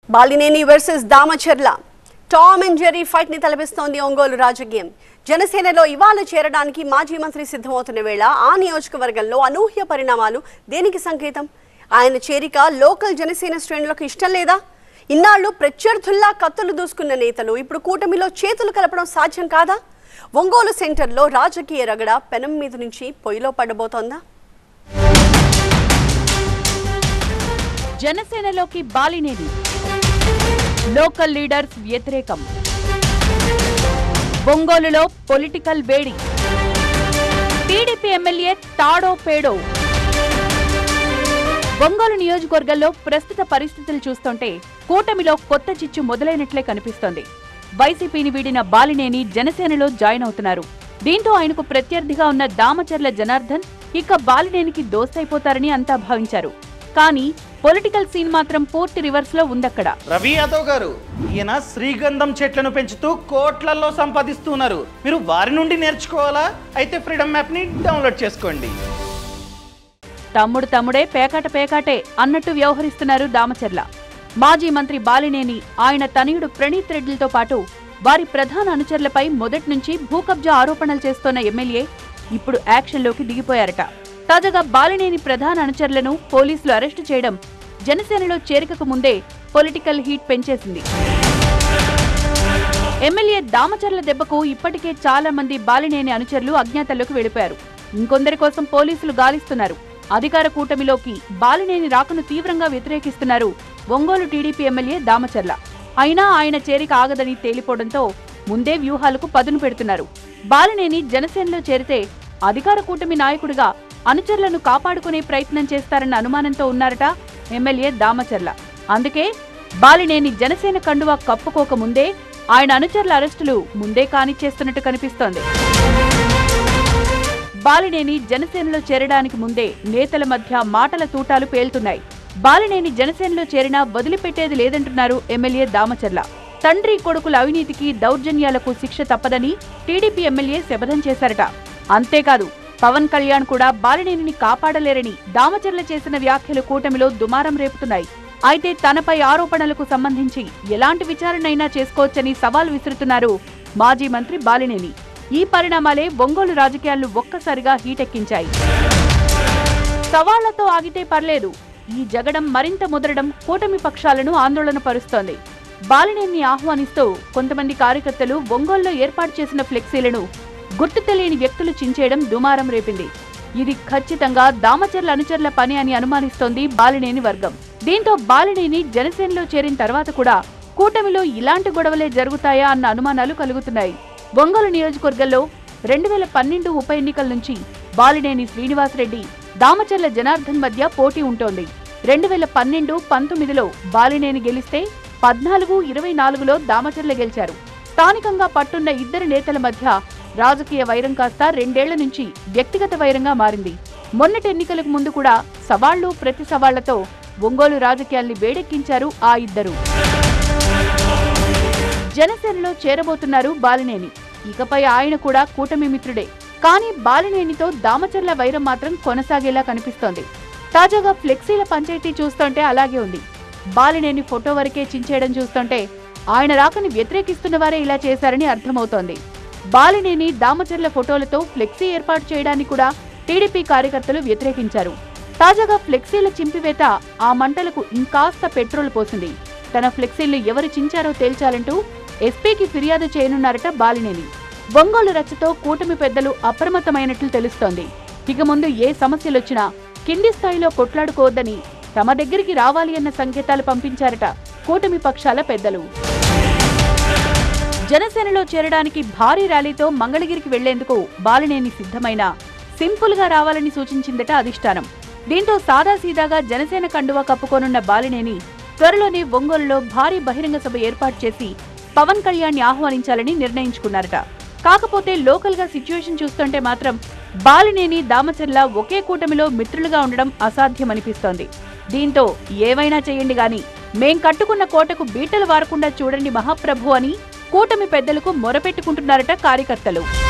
Balineni versus Damacharla Tom and Jerry fight ని తలపిస్తోంది ఒంగోలు రాజకీయం. జనసేనలో ఇవాళ చేరడానికి మాజీ మంత్రి సిద్ధమవుతున్న వేళ ఆ నియోజకవర్గంలో అనూహ్య పరిణామాలు దేనికి సంకేతం? ఆయన చేరిక లోకల్ జనసేన శ్రేణులకు ఇష్టం లేదా? ఇన్నాళ్లు ప్రత్యర్థుల్లా కత్తులు దూసుకున్న నేతలు ఇప్పుడు కూటమిలో చేతులు కలపడం సాధ్యం కాదా? ఒంగోలు సెంటర్లో రాజకీయ రగడ పెనం మీద నుంచి పొయ్యిలో పడబోతోందా? జనసేనలోకి బాలినేని, లోకల్ లీడర్స్ వ్యతిరేకం, ఒంగోలులో పొలిటికల్ వేడి, టీడీపీ ఎమ్మెల్యే తాడో పేడో. ఒంగోలు నియోజకవర్గంలో ప్రస్తుత పరిస్థితులు చూస్తుంటే కూటమిలో కొత్త చిచ్చు మొదలైనట్లే కనిపిస్తోంది. వైసీపీని వీడిన బాలినేని జనసేనలో జాయిన్ అవుతున్నారు. దీంతో ఆయనకు ప్రత్యర్థిగా ఉన్న దామచర్ల జనార్దన్ ఇక బాలినేనికి దోస్తైపోతారని అంతా భావించారు. కానీ పొలిటికల్ సీన్ మాత్రం పూర్తి రివర్స్ లో ఉందక్కడ. రవి యాదవ్ గారు ఈయన శ్రీగంధం చెట్లను పెంచుతూ కోట్లలో సంపాదిస్తున్నారు. మీరు వారి నుండి నేర్చుకోవాలా? అయితే ఫ్రీడమ్ యాప్ ని డౌన్లోడ్ చేసుకోండి. తమ్ముడే పేకాటే అన్నట్టు వ్యవహరిస్తున్నారు దామచర్ల. మాజీ మంత్రి బాలినేని, ఆయన తనయుడు ప్రణీత్ రెడ్డిలతో పాటు వారి ప్రధాన అనుచరులపై మొదటి నుంచి భూకబ్జా ఆరోపణలు చేస్తోన్న ఎమ్మెల్యే ఇప్పుడు యాక్షన్లోకి దిగిపోయారట. తాజాగా బాలినేని ప్రధాన అనుచరులను పోలీసులు అరెస్టు చేయడం జనసేనలో చేరికకు ముందే పొలిటికల్ హీట్ పెంచేసింది. ఎమ్మెల్యే దామచర్ల దెబ్బకు ఇప్పటికే చాలా మంది బాలినేని అనుచరులు అజ్ఞాతంలోకి వెళ్లిపోయారు. ఇంకొందరి కోసం పోలీసులు గాలిస్తున్నారు. అధికార కూటమిలోకి బాలినేని రాకను తీవ్రంగా వ్యతిరేకిస్తున్నారు ఒంగోలు టీడీపీ ఎమ్మెల్యే దామచర్ల. అయినా ఆయన చేరిక ఆగదని తేలిపోవడంతో ముందే వ్యూహాలకు పదును పెడుతున్నారు. బాలినేని జనసేనలో చేరితే అధికార కూటమి నాయకుడిగా అనుచరులను కాపాడుకునే ప్రయత్నం చేస్తారన్న అనుమానంతో ఉన్నారట ఎమ్మెల్యే దామచర్ల. అందుకే బాలినేని జనసేన కండువా కప్పుకోకముందే ఆయన అనుచరుల అరెస్టులు ముందే కానిచ్చేస్తున్నట్టు కనిపిస్తోంది. బాలినేని జనసేనలో చేరడానికి ముందే నేతల మధ్య మాటల తూటాలు పేలుతున్నాయి. బాలినేని జనసేనలో చేరినా వదిలిపెట్టేది లేదంటున్నారు ఎమ్మెల్యే దామచర్ల. తండ్రి కొడుకుల అవినీతికి, దౌర్జన్యాలకు శిక్ష తప్పదని టీడీపీ ఎమ్మెల్యే శపథం చేశారట. అంతేకాదు పవన్ కళ్యాణ్ కూడా బాలినేనిని కాపాడలేరని దామచర్ల చేసిన వ్యాఖ్యలు కూటమిలో దుమారం రేపుతున్నాయి. అయితే తనపై ఆరోపణలకు సంబంధించి ఎలాంటి విచారణైనా చేసుకోవచ్చని సవాల్ విసురుతున్నారు మాజీ మంత్రి బాలినేని. ఈ పరిణామాలే ఒంగోలు రాజకీయాలను ఒక్కసారిగా హీటెక్కించాయి. సవాళ్లతో ఆగితే పర్లేదు, ఈ జగడం మరింత ముదరడం కూటమి పక్షాలను ఆందోళన పరుస్తోంది. బాలినేని ఆహ్వానిస్తూ కొంతమంది కార్యకర్తలు ఒంగోలులో ఏర్పాటు చేసిన ఫ్లెక్సీలను గుర్తు తెలియని వ్యక్తులు చించేయడం దుమారం రేపింది. ఇది ఖచ్చితంగా దామచర్ల అనుచరుల పని అని అనుమానిస్తోంది బాలినేని వర్గం. దీంతో బాలినేని జనసేనలో చేరిన తర్వాత కూడా కూటమిలో ఇలాంటి గొడవలే జరుగుతాయా అన్న అనుమానాలు కలుగుతున్నాయి. ఒంగోలు నియోజకవర్గంలో 2012 ఉప ఎన్నికల నుంచి బాలినేని శ్రీనివాసరెడ్డి, దామచర్ల జనార్దన్ మధ్య పోటీ ఉంటోంది. 2012-19లో బాలినేని గెలిస్తే 14-24లో దామచర్ల గెలిచారు. స్థానికంగా పట్టున్న ఇద్దరు నేతల మధ్య రాజకీయ వైరం కాస్త 2 ఏళ్ల నుంచి వ్యక్తిగత వైరంగా మారింది. మొన్నటి ఎన్నికలకు ముందు కూడా సవాళ్లు ప్రతి సవాళ్లతో ఒంగోలు రాజకీయాల్ని వేడెక్కించారు ఆ ఇద్దరు. జనసేనలో చేరబోతున్నారు బాలినేని. ఇకపై ఆయన కూడా కూటమి మిత్రుడే. కానీ బాలినేనితో దామచర్ల వైరం మాత్రం కొనసాగేలా కనిపిస్తోంది. తాజాగా ఫ్లెక్సీల పంచాయతీ చూస్తుంటే అలాగే ఉంది. బాలినేని ఫోటో వరకే చించేయడం చూస్తుంటే ఆయన రాకని వ్యతిరేకిస్తున్న వారే ఇలా చేశారని అర్థమవుతోంది. బాలినేని, దామచర్ల ఫోటోలతో ఫ్లెక్సీ ఏర్పాటు చేయడానికి కూడా టీడీపీ కార్యకర్తలు వ్యతిరేకించారు. తాజాగా ఫ్లెక్సీల చింపివేత ఆ మంటలకు ఇంకాస్త పెట్రోల్ పోసింది. తన ఫ్లెక్సీలను ఎవరు చించారో తేల్చాలంటూ ఎస్పీకి ఫిర్యాదు చేయనున్నారట బాలినేని. ఒంగోలు రచ్చతో కూటమి పెద్దలు అప్రమత్తమైనట్లు తెలుస్తోంది. ఇక ముందు ఏ సమస్యలొచ్చినా కింది స్థాయిలో కొట్లాడుకోవద్దని తమ దగ్గరికి రావాలి అన్న సంకేతాలు పంపించారట కూటమి పక్షాల పెద్దలు. జనసేనలో చేరడానికి భారీ ర్యాలీతో మంగళగిరికి వెళ్లేందుకు బాలినేని సిద్ధమైన సింపుల్ గా రావాలని సూచించిందట అధిష్టానం. దీంతో సాదాసీదాగా జనసేన కండువా కప్పుకోనున్న బాలినేని త్వరలోనే ఒంగోలులో భారీ బహిరంగ సభ ఏర్పాటు చేసి పవన్ కళ్యాణ్ ఆహ్వానించాలని నిర్ణయించుకున్నారట. కాకపోతే లోకల్ గా సిచ్యువేషన్ చూస్తుంటే మాత్రం బాలినేని, దామచర్ల ఒకే కూటమిలో మిత్రులుగా ఉండడం అసాధ్యమనిపిస్తోంది. దీంతో ఏవైనా చేయండి గాని మేం కట్టుకున్న కోటకు బీటలు వారకుండా చూడండి మహాప్రభు అని కూటమి పెద్దలకు మొరపెట్టుకుంటున్నారట కార్యకర్తలు.